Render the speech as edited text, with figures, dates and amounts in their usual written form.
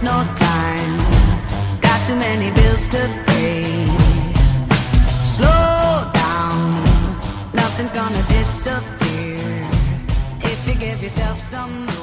no time. Got too many bills to pay. Slow down, nothing's gonna disappear if you give yourself some room.